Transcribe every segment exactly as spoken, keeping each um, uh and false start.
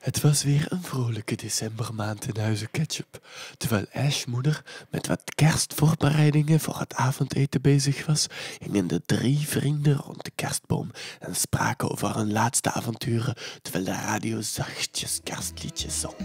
Het was weer een vrolijke decembermaand in Huizen Ketchup. Terwijl Ash moeder met wat kerstvoorbereidingen voor het avondeten bezig was, gingen de drie vrienden rond de kerstboom en spraken over hun laatste avonturen, terwijl de radio zachtjes kerstliedjes zong.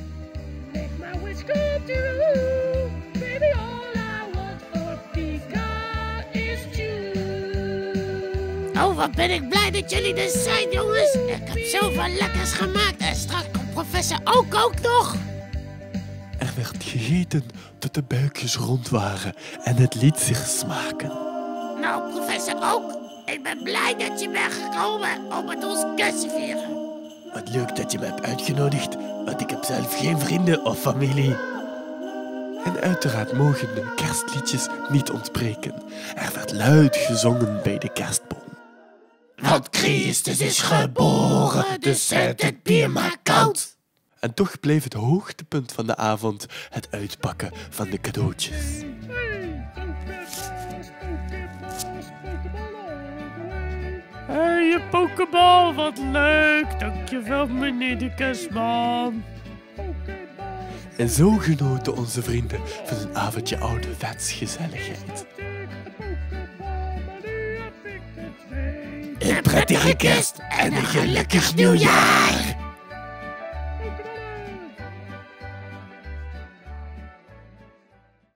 Oh, wat ben ik blij dat jullie er zijn, jongens. Ik heb zoveel lekkers gemaakt en straks komt professor ook ook nog. Er werd gegeten tot de buikjes rond waren en het liet zich smaken. Nou, professor ook. Ik ben blij dat je bent gekomen om met ons kerst te vieren. Wat leuk dat je me hebt uitgenodigd, want ik heb zelf geen vrienden of familie. En uiteraard mogen de kerstliedjes niet ontbreken. Er werd luid gezongen bij de kerstboom. Want Christus is geboren, dus zet het bier maar koud. En toch bleef het hoogtepunt van de avond het uitpakken van de cadeautjes. Hé, je pokebal, wat leuk. Dankjewel, meneer de kerstman. En zo genoten onze vrienden van een avondje ouderwets gezelligheid. Een prettige kerst en een gelukkig nieuwjaar.